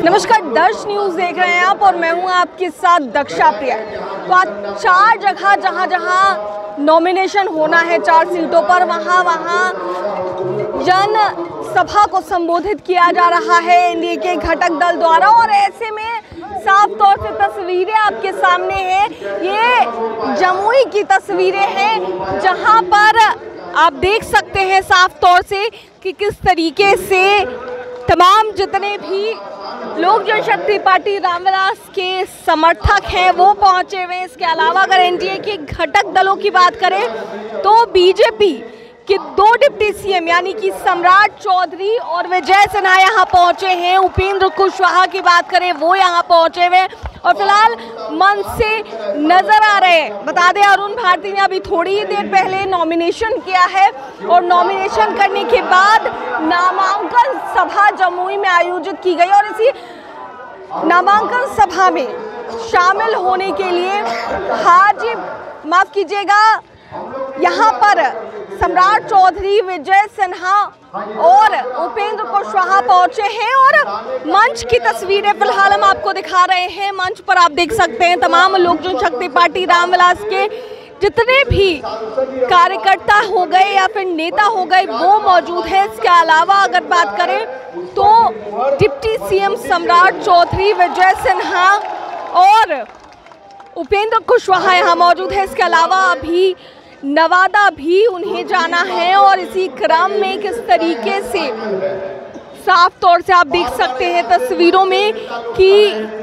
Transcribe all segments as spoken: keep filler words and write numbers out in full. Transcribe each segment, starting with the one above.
नमस्कार, दर्श न्यूज़ देख रहे हैं आप और मैं हूं आपके साथ दक्षा प्रिया। तो आज चार जगह जहां जहां नॉमिनेशन होना है चार सीटों पर, वहां वहां जन सभा को संबोधित किया जा रहा है एनडीए के घटक दल द्वारा। और ऐसे में साफ तौर से तस्वीरें आपके सामने हैं, ये जमुई की तस्वीरें हैं जहां पर आप देख सकते हैं साफ तौर से कि किस तरीके से तमाम जितने भी लोक जनशक्ति पार्टी रामविलास के समर्थक हैं वो पहुंचे हुए हैं। इसके अलावा अगर एनडीए के घटक दलों की बात करें तो बीजेपी के दो डिप्टी सीएम यानी कि सम्राट चौधरी और विजय सिन्हा यहाँ पहुंचे हैं। उपेंद्र कुशवाहा की बात करें वो यहाँ पहुंचे हुए और फिलहाल मंच से नजर आ रहे हैं। बता दें अरुण भारती ने अभी थोड़ी ही देर पहले नॉमिनेशन किया है और नॉमिनेशन करने के बाद नामांकन सभा जमुई में आयोजित की गई और इसी नामांकन सभा में शामिल होने के लिए हाजी माफ कीजिएगा यहाँ पर सम्राट चौधरी, विजय सिन्हा और उपेंद्र कुशवाहा पहुंचे हैं। और मंच की तस्वीरें फिलहाल हम आपको दिखा रहे हैं। मंच पर आप देख सकते हैं तमाम लोक जनशक्ति पार्टी रामविलास के जितने भी कार्यकर्ता हो गए या फिर नेता हो गए वो मौजूद हैं। इसके अलावा अगर बात करें तो डिप्टी सीएम सम्राट चौधरी, विजय सिन्हा और उपेंद्र कुशवाहा यहाँ मौजूद है। इसके अलावा अभी नवादा भी उन्हें जाना है और इसी क्रम में किस तरीके से साफ तौर से आप देख सकते हैं तस्वीरों में कि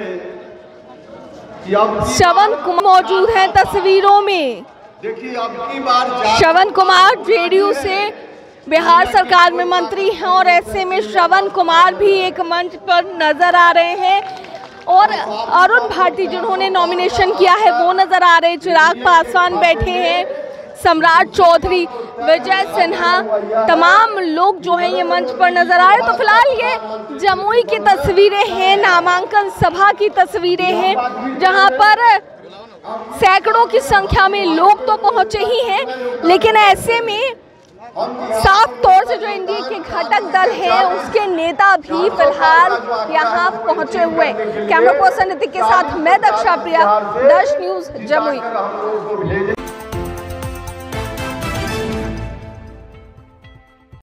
श्रवण कुमार मौजूद हैं तस्वीरों में। श्रवण कुमार जेडीयू से बिहार सरकार में मंत्री हैं और ऐसे में श्रवण कुमार भी एक मंच पर नजर आ रहे हैं और अरुण भारती जिन्होंने नॉमिनेशन किया है वो नजर आ रहे हैं। चिराग पासवान बैठे हैं, सम्राट चौधरी, विजय सिन्हा, तमाम लोग जो हैं ये मंच पर नजर आ रहे हैं। तो फिलहाल ये जमुई की तस्वीरें हैं, नामांकन सभा की तस्वीरें हैं जहां पर सैकड़ों की संख्या में लोग तो पहुंचे ही हैं, लेकिन ऐसे में साफ तौर से जो एनडीए के घटक दल हैं उसके नेता भी फिलहाल यहाँ पहुंचे हुए। कैमरा पर्सन नितिक के साथ मैं दक्षा प्रिया, दर्श न्यूज़ जमुई।